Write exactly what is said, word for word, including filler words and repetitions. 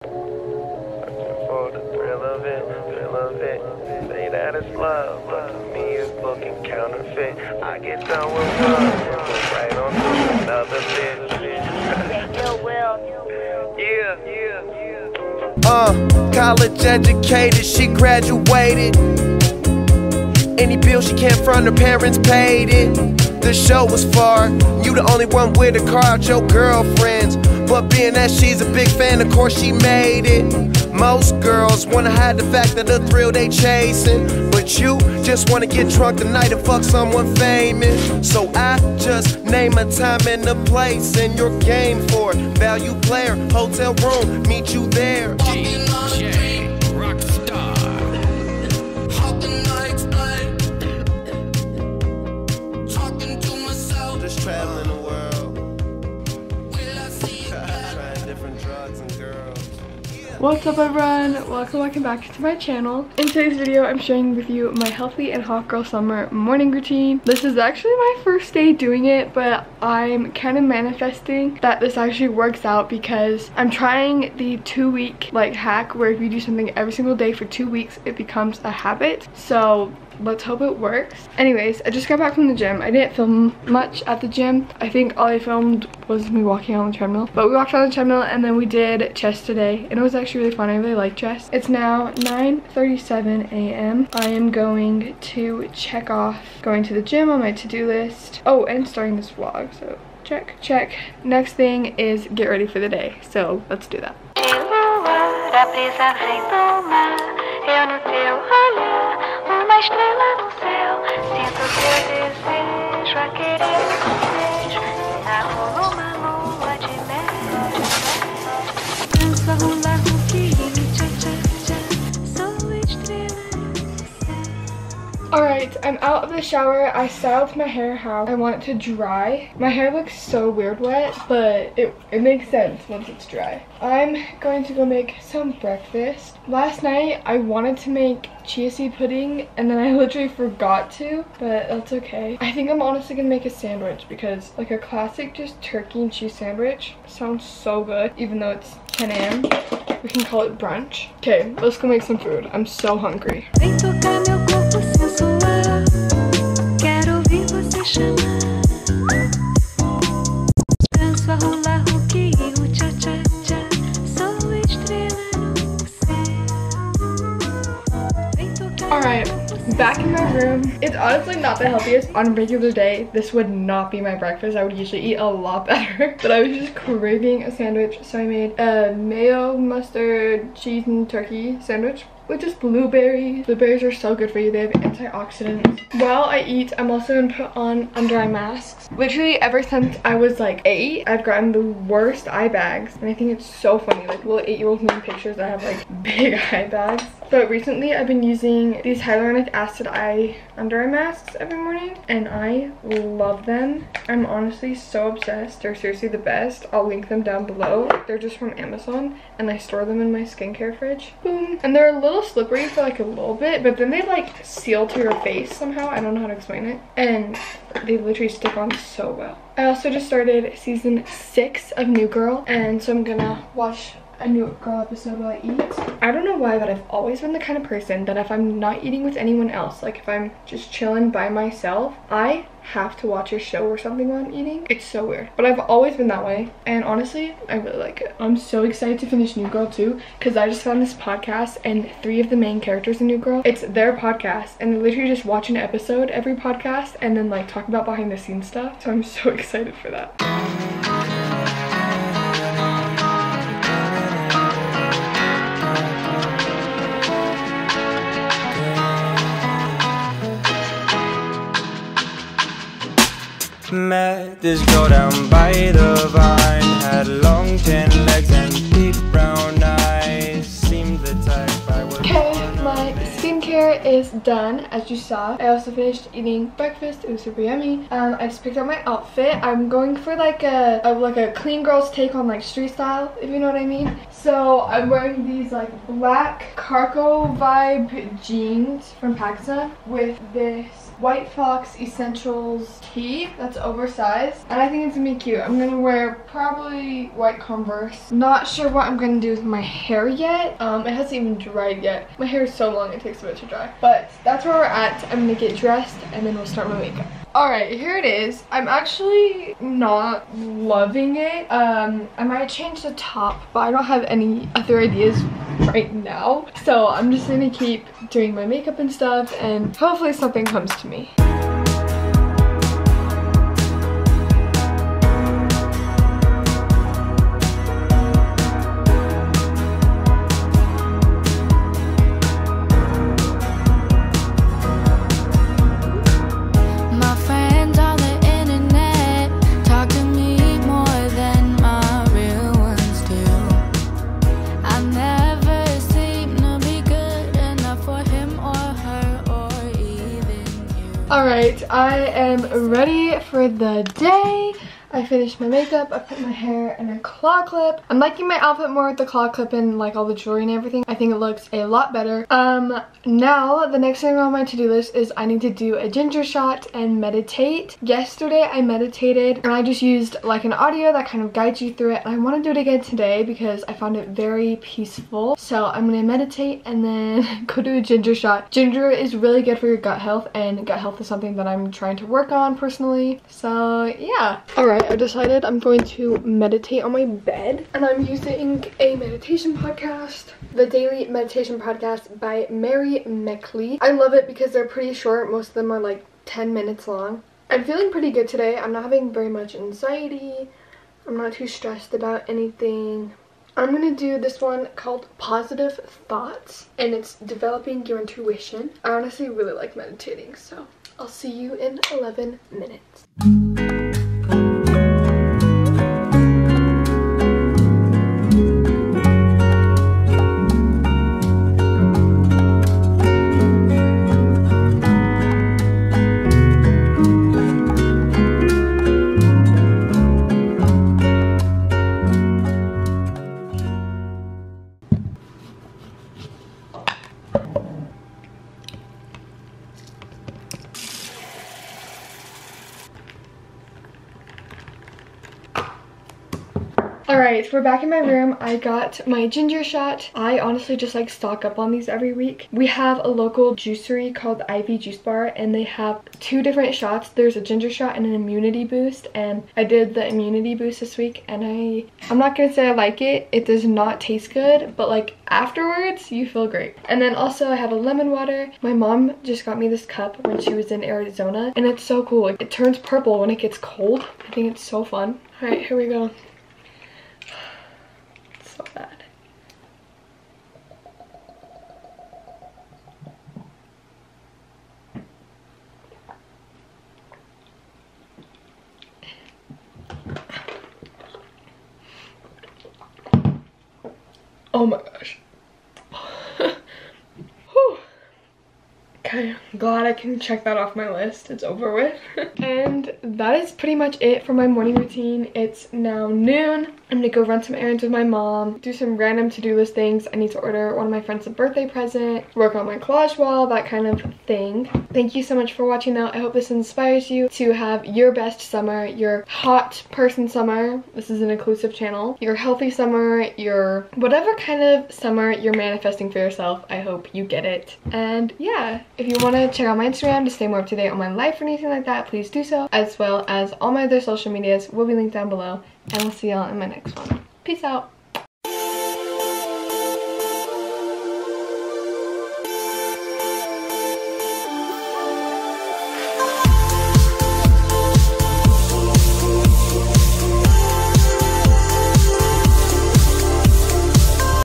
For the thrill of it, thrill of it. Say that it's love, but to me it's looking counterfeit. I get done with one, right on to another bitch. Yeah, yeah, yeah. Uh, college educated, she graduated. Any bill she can't front, her parents paid it. The show was far, you the only one with a car out your girlfriends. But being that she's a big fan, of course she made it. Most girls wanna hide the fact that the thrill they chasing, but you just wanna get drunk tonight and fuck someone famous. So I just name a time and a place, and your game for it. Value player, hotel room, meet you there. D J Rockstar. How can I explain? Talking to myself. Just traveling the world. Trying different drugs and girls. What's up everyone? Welcome, welcome back to my channel. In today's video, I'm sharing with you my healthy and hot girl summer morning routine. This is actually my first day doing it, but I'm kind of manifesting that this actually works out because I'm trying the two week like hack where if you do something every single day for two weeks, it becomes a habit. So let's hope it works. Anyways, I just got back from the gym. I didn't film much at the gym. I think all I filmed was me walking on the treadmill. But we walked on the treadmill and then we did chest today. And it was actually really fun. I really like chest. It's now nine thirty-seven a m I am going to check off going to the gym on my to-do list. Oh, and starting this vlog. So check, check. Next thing is get ready for the day. So let's do that. Uma estrela no céu, sinto teu desejo a querer um beijo. Narro numa lua de mel. Dança hula hoop, tcha tcha tcha, sou estrela no céu. Alright, I'm out of the shower. I styled my hair how I want it to dry. My hair looks so weird wet, but it, it makes sense once it's dry. I'm going to go make some breakfast. Last night I wanted to make chia seed pudding and then I literally forgot to, but that's okay. I think I'm honestly gonna make a sandwich because like a classic just turkey and cheese sandwich sounds so good even though it's ten a m We can call it brunch. Okay, let's go make some food. I'm so hungry. Alright, back in my room. It's honestly not the healthiest. On a regular day, this would not be my breakfast. I would usually eat a lot better. But I was just craving a sandwich, so I made a mayo, mustard, cheese, and turkey sandwich with just blueberries. Blueberries are so good for you. They have antioxidants. While I eat, I'm also gonna put on under eye masks. Literally ever since I was like eight, I've gotten the worst eye bags. And I think it's so funny. Like little eight-year-olds making pictures that have like big eye bags. But recently I've been using these hyaluronic acid eye under eye masks every morning and I love them. I'm honestly so obsessed. They're seriously the best. I'll link them down below. They're just from Amazon and I store them in my skincare fridge. Boom. And they're a little slippery for like a little bit, but then they like seal to your face somehow. I don't know how to explain it. And they literally stick on so well. I also just started season six of New Girl and so I'm gonna watch a New Girl episode while I eat. I don't know why, but I've always been the kind of person that if I'm not eating with anyone else, like if I'm just chilling by myself, I have to watch a show or something while I'm eating. It's so weird, but I've always been that way and honestly I really like it. I'm so excited to finish New Girl too because I just found this podcast and three of the main characters in New Girl, it's their podcast and they literally just watch an episode every podcast and then like talk about behind the scenes stuff, so I'm so excited for that. Met this girl down by the vine, had long tan legs and big brown eyes, seemed the type I would. Okay, my skincare is done as you saw. I also finished eating breakfast. It was super yummy. Um, I just picked out my outfit. I'm going for like a, a like a clean girl's take on like street style, if you know what I mean. So I'm wearing these like black cargo vibe jeans from Pakistan with this White Fox Essentials tee that's oversized, and I think it's gonna be cute. I'm gonna wear probably white Converse. Not sure what I'm gonna do with my hair yet. Um, it hasn't even dried yet. My hair is so long, it takes a bit to dry. But that's where we're at. I'm gonna get dressed and then we'll start my makeup. Alright, here it is. I'm actually not loving it. Um, I might change the top, but I don't have any other ideas right now. So I'm just gonna keep doing my makeup and stuff, and hopefully something comes to me. Alright, I am ready for the day. I finished my makeup, I put my hair in a claw clip. I'm liking my outfit more with the claw clip and like all the jewelry and everything. I think it looks a lot better. Um, now the next thing on my to-do list is I need to do a ginger shot and meditate. Yesterday I meditated and I just used like an audio that kind of guides you through it. And I want to do it again today because I found it very peaceful. So I'm gonna meditate and then go do a ginger shot. Ginger is really good for your gut health, and gut health is something that I'm trying to work on personally. So yeah. Alright. I decided I'm going to meditate on my bed, and I'm using a meditation podcast, the Daily Meditation Podcast by Mary Meckley. I love it because they're pretty short. Most of them are like ten minutes long. I'm feeling pretty good today. I'm not having very much anxiety. I'm not too stressed about anything. I'm going to do this one called Positive Thoughts, and it's developing your intuition. I honestly really like meditating, so I'll see you in eleven minutes. Alright, so we're back in my room. I got my ginger shot. I honestly just like stock up on these every week. We have a local juicery called Ivy Juice Bar, and they have two different shots. There's a ginger shot and an immunity boost, and I did the immunity boost this week, and I, I'm not gonna say I like it. It does not taste good, but like afterwards, you feel great. And then also I have a lemon water. My mom just got me this cup when she was in Arizona, and it's so cool. It turns purple when it gets cold. I think it's so fun. Alright, here we go. So bad. Oh my gosh. Whew. Okay, I'm glad I can check that off my list. It's over with. And that is pretty much it for my morning routine. It's now noon. I'm gonna go run some errands with my mom, do some random to-do list things. I need to order one of my friends a birthday present, work on my collage wall, that kind of thing. Thank you so much for watching though. I hope this inspires you to have your best summer, your hot person summer. This is an inclusive channel. Your healthy summer, your whatever kind of summer you're manifesting for yourself. I hope you get it. And yeah, if you want to check out my Instagram to stay more up to date on my life or anything like that, please do so, as well as all my other social medias will be linked down below. And we'll see y'all in my next one. Peace out.